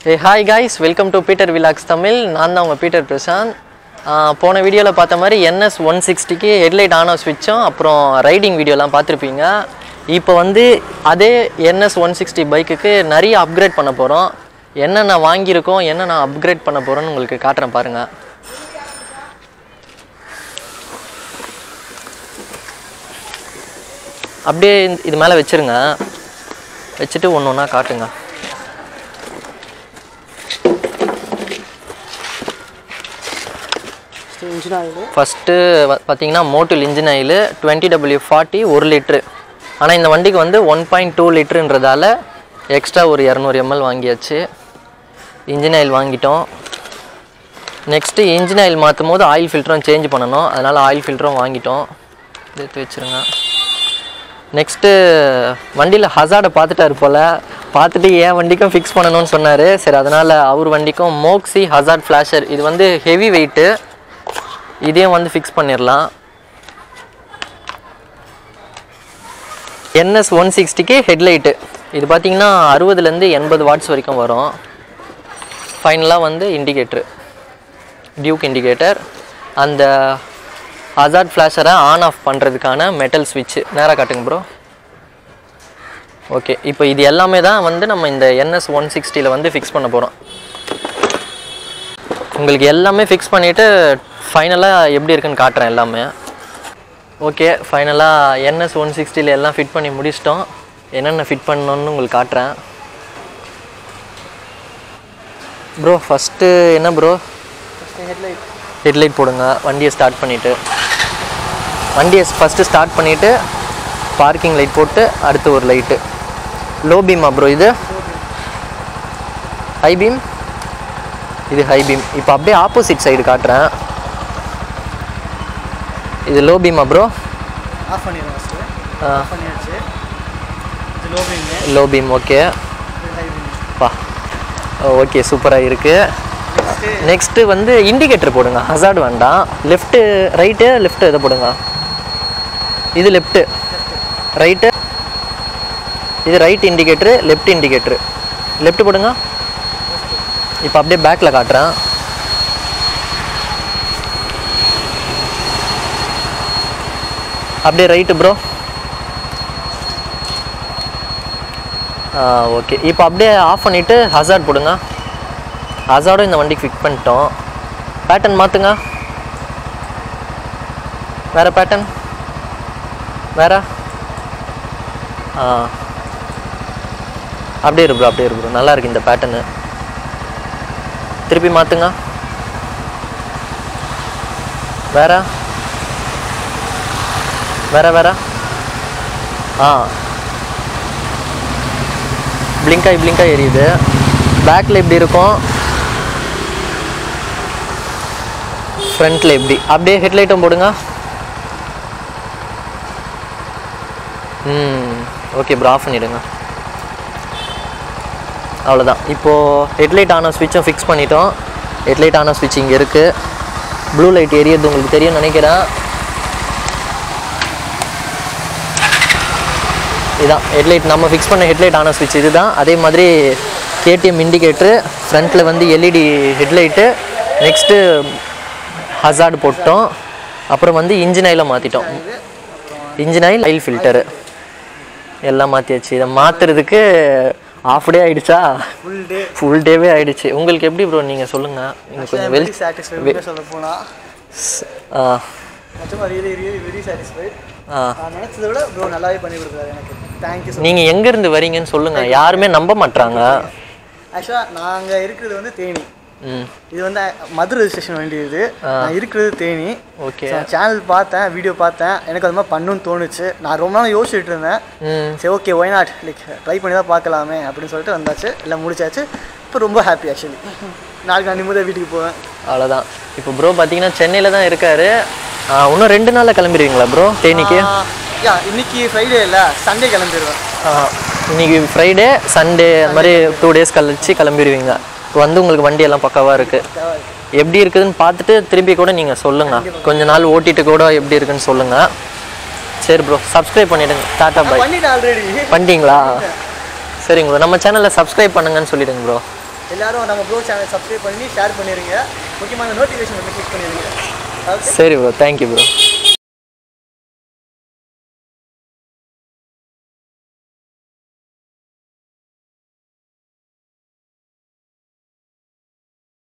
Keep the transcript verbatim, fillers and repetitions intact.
Hey hi guys, welcome to Peter Vlogs Tamil. நான் தான் உங்க பீட்டர் பிரசாந்த். போன வீடியோல பார்த்த மாதிரி N S one sixty க்கு ஹெட்லைட் ஆன் ஆஃப் ஸ்விட்சும் அப்புறம் ரைடிங் வீடியோலாம் பார்த்திருப்பீங்க. இப்போ வந்து அதே N S one sixty பைக்குக்கு நிறைய அப்கிரேட் பண்ண போறோம். என்னென்ன வாங்கி இருக்கோம், என்னென்ன அப்கிரேட் பண்ண போறோம்னு உங்களுக்கு காட்றேன் பாருங்க. அப்படியே இது மேலே வச்சிருங்க. வச்சிட்டு ஒவ்வொன்றா காட்டுங்க. ஃபஸ்ட்டு பார்த்தீங்கன்னா மோட்டில் engine oil twenty W forty ஒரு லிட்ரு. ஆனால் இந்த வண்டிக்கு வந்து ஒன் பாயிண்ட் டூ லிட்டருன்றதால எக்ஸ்ட்ரா ஒரு இரநூறு எம்எல் வாங்கியாச்சு. இன்ஜின் ஆயில் வாங்கிட்டோம். நெக்ஸ்ட்டு இன்ஜின் ஆயில் மாற்றும் போது ஆயில் ஃபில்டரும் சேஞ்ச் பண்ணணும், அதனால் ஆயில் ஃபில்டரும் வாங்கிட்டோம். எடுத்து வச்சுருங்க. நெக்ஸ்ட்டு வண்டியில் ஹசார்டை பார்த்துட்டாரு போல், பார்த்துட்டு ஏன் வண்டிக்கும் ஃபிக்ஸ் பண்ணணும்னு சொன்னார். சரி, அதனால் அவர் வண்டிக்கும் மோக்ஸி ஹசார்ட் ஃப்ளாஷர், இது வந்து ஹெவி வெயிட்டு, இதையும் வந்து ஃபிக்ஸ் பண்ணிடலாம். N S one sixty க்கு ஹெட்லைட்டு இது பார்த்திங்கன்னா அறுபதுலேருந்து எண்பது வாட்ஸ் வரைக்கும் வரும். ஃபைனலாக வந்து இண்டிகேட்ரு, டியூக் இண்டிகேட்டர், அந்த ஹசார்ட் ஃப்ளாஷரை ஆன் ஆஃப் பண்ணுறதுக்கான மெட்டல் ஸ்விட்சு. நேராக காட்டுங்க ப்ரோ. ஓகே, இப்போ இது எல்லாமே தான் வந்து நம்ம இந்த N S one sixty ல வந்து ஃபிக்ஸ் பண்ண போகிறோம். உங்களுக்கு எல்லாமே ஃபிக்ஸ் பண்ணிவிட்டு ஃபைனலாக எப்படி இருக்குன்னு காட்டுறேன் எல்லாமே. ஓகே, ஃபைனலாக N S one sixty ல எல்லாம் ஃபிட் பண்ணி முடிச்சிட்டோம். என்னென்ன ஃபிட் பண்ணணுன்னு உங்களுக்கு காட்டுறேன் ப்ரோ. ஃபஸ்ட்டு என்ன ப்ரோ? ஹெட்லைட் ஹெட்லைட் போடுங்க. வண்டியை ஸ்டார்ட் பண்ணிவிட்டு வண்டியை ஃபஸ்ட்டு ஸ்டார்ட் பண்ணிவிட்டு பார்க்கிங் லைட் போட்டு அடுத்து ஒரு லைட்டு. லோ பீமா ப்ரோ? இது ஹை பீம், இது ஹை பீம். இப்போ அப்படியே ஆப்போசிட் சைடு காட்டுறேன். இது லோ பீமா ப்ரோ? ஆஃப் பண்ணிடுங்க ஃபஸ்ட்டு. ஆஃப் பண்ணியாச்சு. இது low beam. Low beam okay. பா ஓகே, சூப்பராக இருக்குது. நெக்ஸ்ட்டு வந்து இண்டிகேட்டர் போடுங்க. ஹசார்டு வேண்டாம். லெஃப்ட்டு ரைட்டு, லெஃப்ட்டு இதை போடுங்க. இது லெஃப்ட்டு, ரைட்டு, இது right indicator, left indicator. Left போடுங்க. இப்போ அப்படியே பேக்கில் காட்டுறேன். அப்படியே ரைட்டு ப்ரோ. ஓகே, இப்போ அப்படியே ஆஃப் பண்ணிவிட்டு ஹசார்ட் போடுங்க. ஹசார்டும் இந்த வண்டிக்கு ஃபிக்ஸ் பண்ணிட்டோம். பேட்டர்ன் மாற்றுங்க. வேறு பேட்டர்ன் வேறு. ஆ அப்படியே இரு ப்ரோ, அப்படியே இரு ப்ரோ. நல்லா இருக்கு இந்த பேட்டர்னு. திருப்பி மாற்றுங்க. வேற வேற வேற ஆ பிளிங்காய் பிளிங்காய் எரியுது. பேக்கில் எப்படி இருக்கும், ஃப்ரண்ட்டில் எப்படி. அப்படியே ஹெட்லைட்டும் போடுங்க. ம் ஓகே ப்ரோ, ஆஃப் பண்ணிவிடுங்க. அவ்வளோதான். இப்போது ஹெட்லைட் ஆன ஸ்விட்சும் ஃபிக்ஸ் பண்ணிட்டோம். ஹெட்லைட் ஆன ஸ்விட்ச் இங்கே இருக்குது. ப்ளூ லைட் எரியது உங்களுக்கு தெரியும்னு நினைக்கிறேன். இதுதான் ஹெட்லைட், நம்ம ஃபிக்ஸ் பண்ண ஹெட்லைட் ஆன ஸ்விட்ச் இது தான். அதே மாதிரி கேடிஎம் இண்டிகேட்ரு, ஃப்ரண்ட்டில் வந்து எல்இடி ஹெட்லைட்டு. நெக்ஸ்ட்டு ஹசார்டு போட்டோம். அப்புறம் வந்து இன்ஜின் ஆயிலை மாற்றிட்டோம். இன்ஜின் ஆயில், ஆயில் ஃபில்டரு எல்லாம் மாற்றியாச்சு. இதை மாற்றுறதுக்கு ஆஃப் டே ஆகிடுச்சா? ஃபுல் டே ஃபுல் டேவே ஆகிடுச்சு. உங்களுக்கு எப்படி ப்ரோ, நீங்கள் சொல்லுங்கள். நீங்கள் கொஞ்சம் வெரி சாட்டிஸ்ஃபைட் சொல்ல போனால். Ah really really very satisfied. நான் நினச்சதை விட ப்ரோ நல்லாவே பண்ணி கொடுக்குறாரு எனக்கு. தேங்க்யூ. நீங்கள் எங்கேருந்து வரீங்கன்னு சொல்லுங்கள். யாருமே நம்ப மாட்டாங்க. ஆக்சுவலாக நாங்கள் இருக்கிறது வந்து தேனி. இது வந்து மதுரை ரெஜிஸ்ட்ரேஷன் வேண்டியது. நான் இருக்கிறது தேனி. ஓகே, சேனல் பார்த்தேன், வீடியோ பார்த்தேன், எனக்கு அது மாதிரி பண்ணணும்னு தோணுச்சு. நான் ரொம்ப நாள் யோசிச்சுட்டு இருந்தேன். சரி okay, why not, like try பண்ணி தான் பார்க்கலாமே அப்படின்னு சொல்லிட்டு வந்தாச்சு. எல்லாம் முடிச்சாச்சு. இப்போ ரொம்ப ஹாப்பி ஆக்சுவலி. நாளைக்கு நான் நிம்மதியாக வீட்டுக்கு போவேன். அவ்வளோதான். இப்போ ப்ரோ பார்த்தீங்கன்னா சென்னையில் தான் இருக்காரு. இன்னும் ரெண்டு நாளில் கிளம்பிடுவீங்களா ப்ரோ தேனிக்கு? யா, இன்னைக்கு ஃப்ரைடே இல்லை, சண்டே கிளம்பிடுவேன். இன்னைக்கு ஃப்ரைடே, சண்டே அது மாதிரி டூ டேஸ் கழிச்சு கிளம்பிடுவீங்க. இப்போ வந்து உங்களுக்கு வண்டி எல்லாம் பக்காவாக இருக்குது. எப்படி இருக்குதுன்னு பார்த்துட்டு திரும்பி கூட நீங்கள் சொல்லுங்கள். கொஞ்ச நாள் ஓட்டிட்டு கூட எப்படி இருக்குன்னு சொல்லுங்கள். சரி ப்ரோ, சப்ஸ்கிரைப் பண்ணிவிடுங்க. Tata bye. பண்ணிட்டேன் ஆல்ரெடி. பண்ணிட்டீங்களா? சரிங்க ப்ரோ, நம்ம சேனலில் சப்ஸ்கிரைப் பண்ணுங்கன்னு சொல்லிடுங்க ப்ரோ. எல்லாரும் நம்ம ப்ரோ சேனல் சப்ஸ்கிரைப் பண்ணி ஷேர் பண்ணிடுங்க. முக்கியமாக அந்த நோட்டிஃபிகேஷன் வந்து கிளிக் பண்ணிடுங்க. சரி ப்ரோ, தேங்க்யூ ப்ரோ.